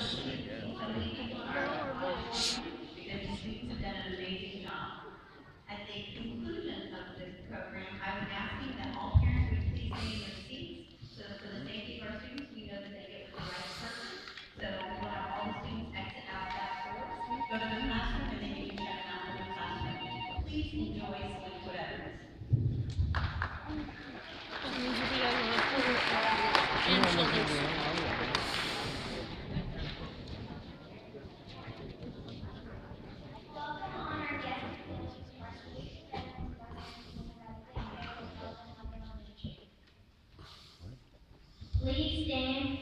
So many people are because the students have done an amazing job. At the conclusion of this program, I was asking that all parents would please stay in their seats. So for the safety of our students, we know that they get with the right person. So we'll have all the students exit out that door, go to the classroom, and then you can check out in the classroom. Please enjoy Slinkwood Evans. Please stand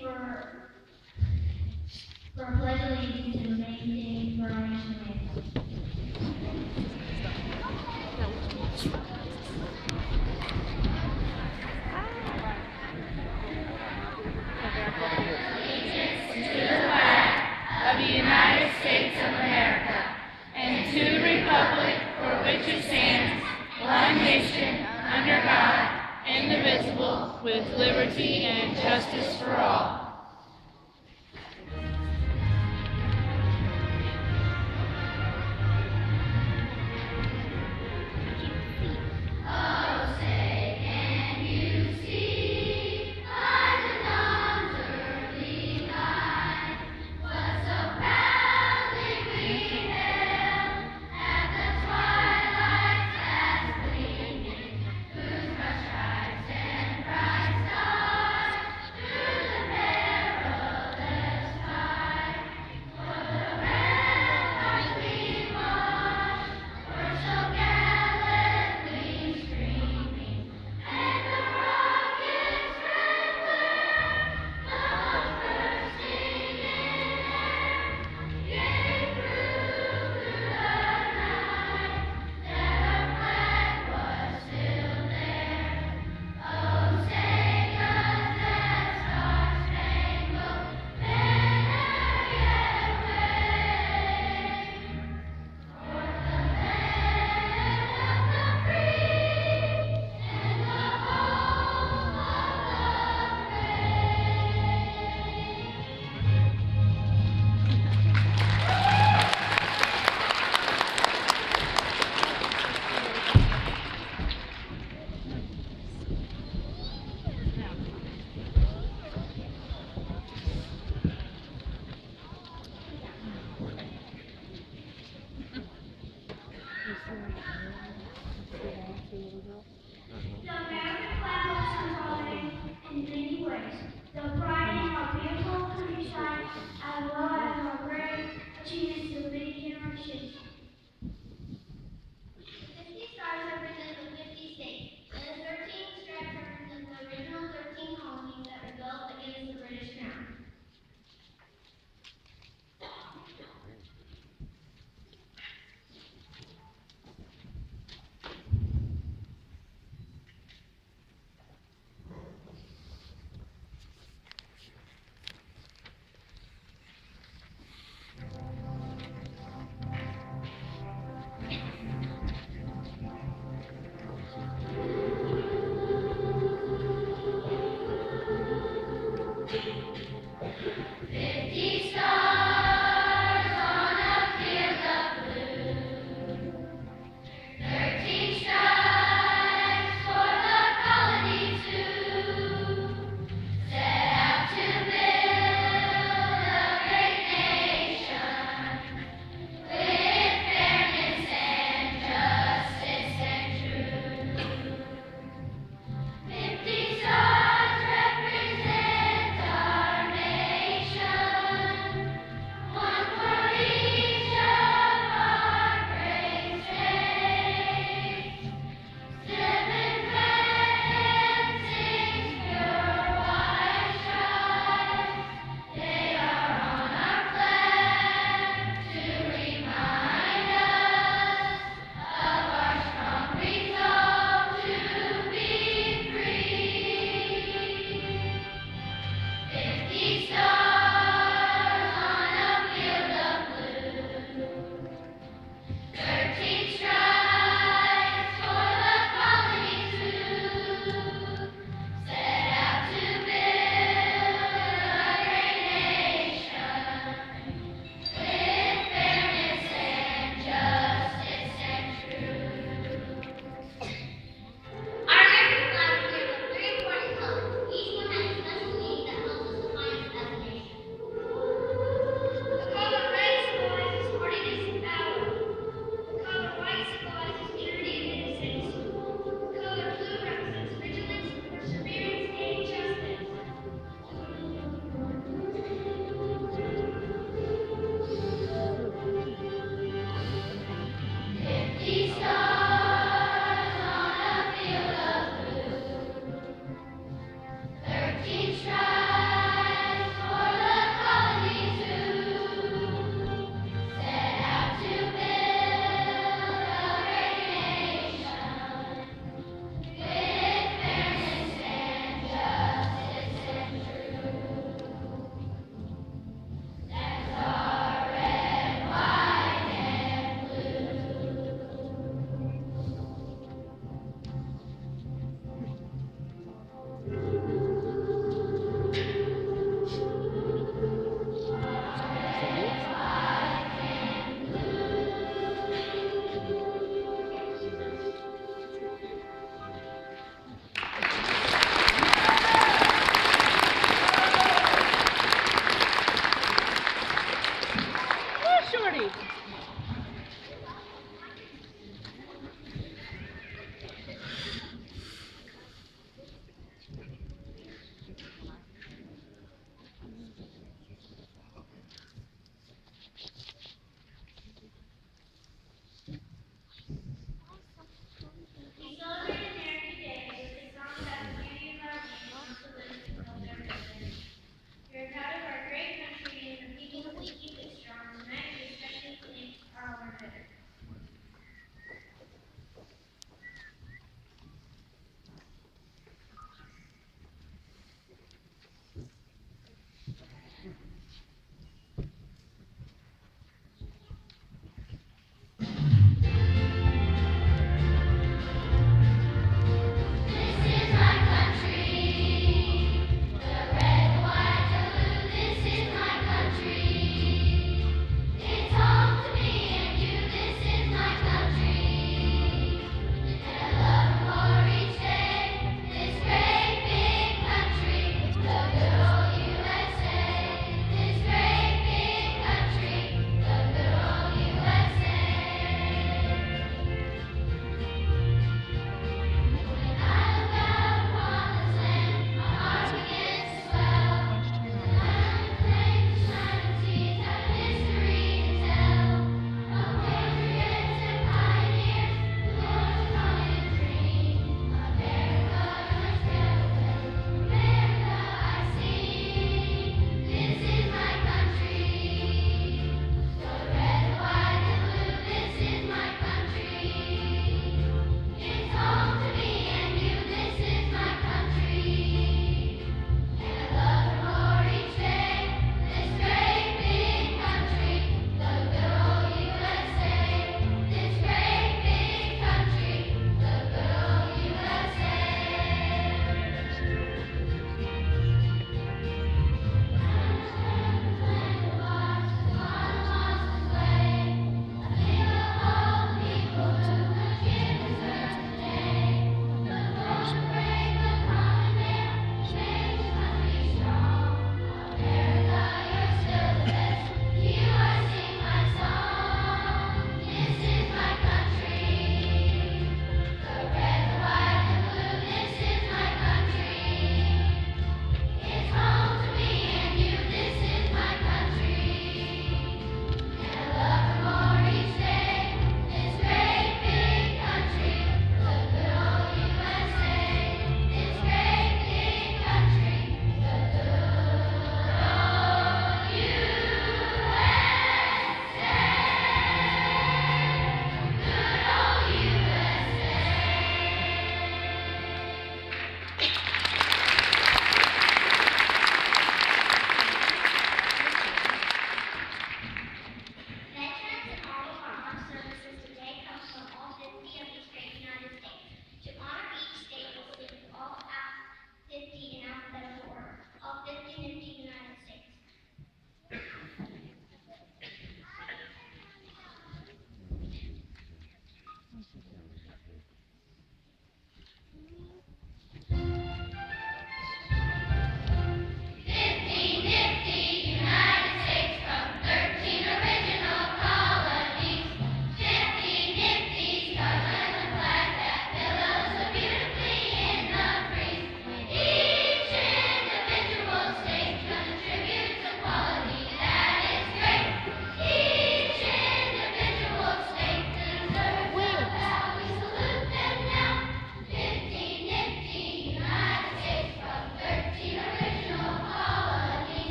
for pledge allegiance to the main theme for our national anthem. Allegiance to the flag of the United States of America and to the republic for which it stands, one nation, under God, indivisible, with liberty and justice for all.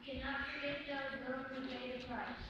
cannot forget those willing to pay the price.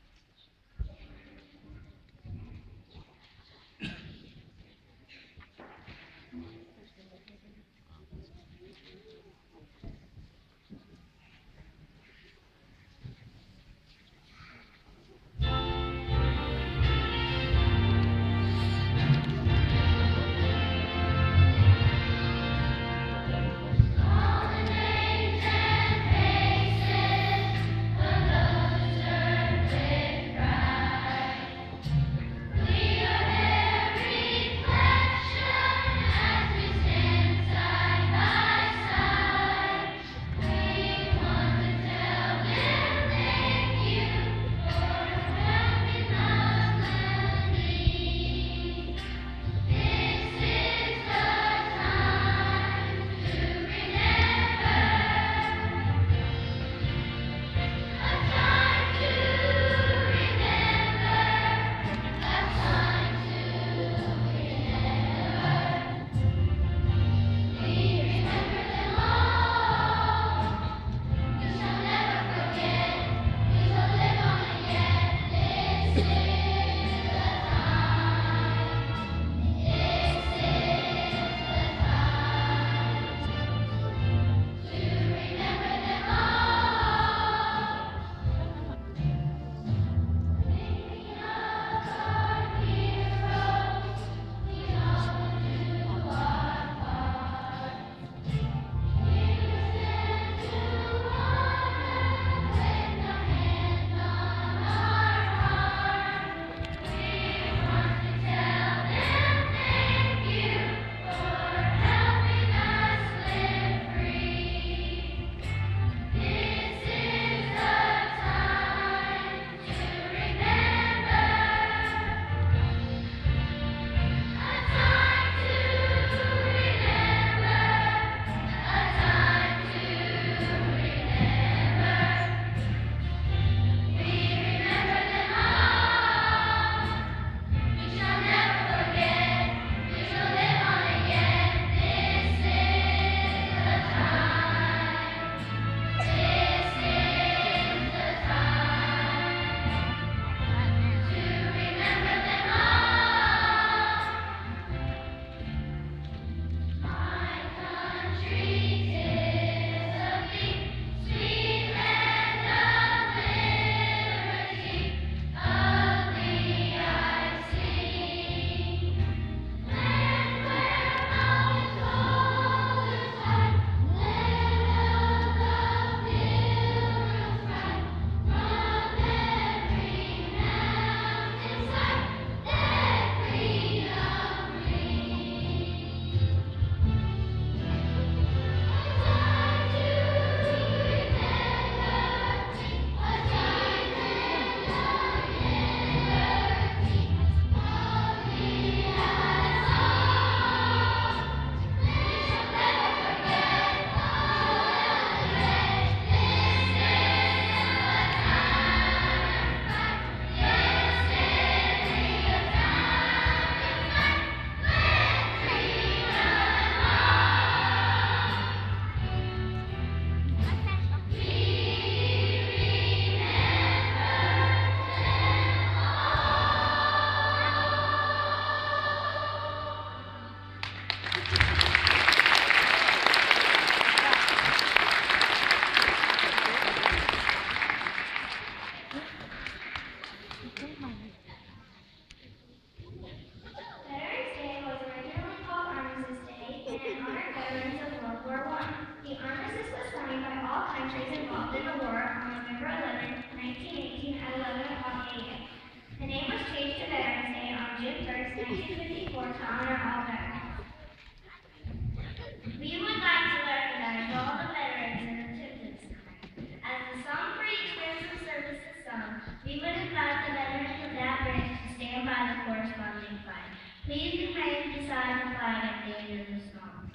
Veterans Day was originally called Armistice Day, and it honored veterans of World War I. The armistice was signed by all countries involved in the war on November 11, 1918 at 11 o'clock a.m. The name was changed to Veterans Day on June 1st, 1954 to honor all veterans. We would like to recognize all the veterans in attendance tonight. As the song for each branch of service is sung, we would invite the veterans of that branch to stand by the corresponding flag. Please remain beside the flag at the end of the song.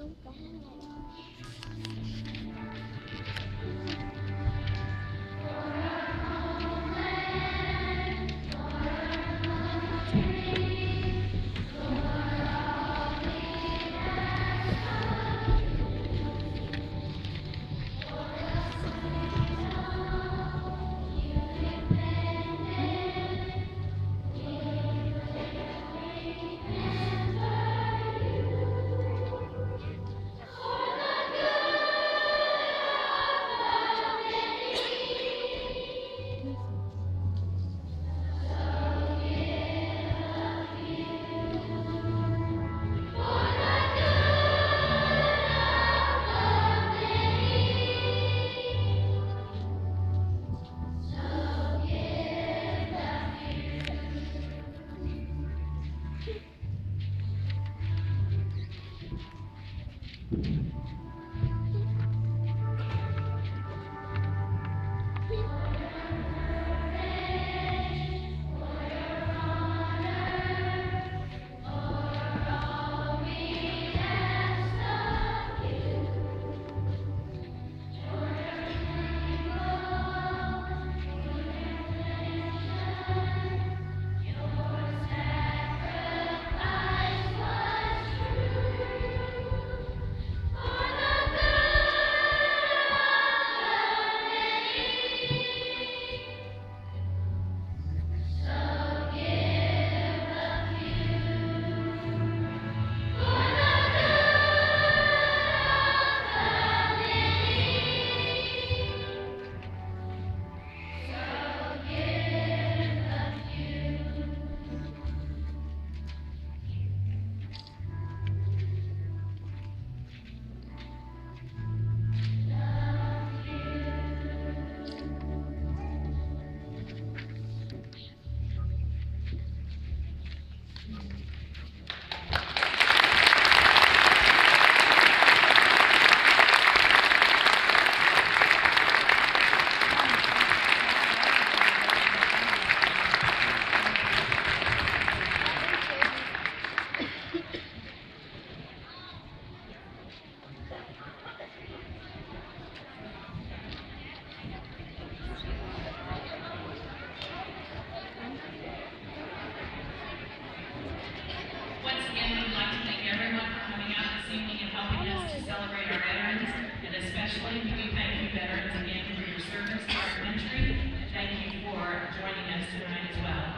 Once again, we would like to thank everyone for coming out this evening and helping us to celebrate our veterans, and especially we thank you veterans again for your service to our country. Thank you for joining us tonight as well.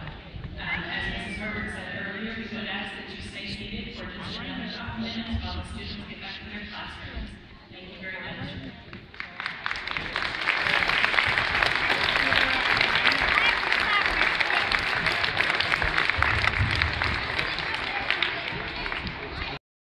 As Mrs. Herbert said earlier, we would ask that you stay seated for just another couple minutes while the students get back to their classroom.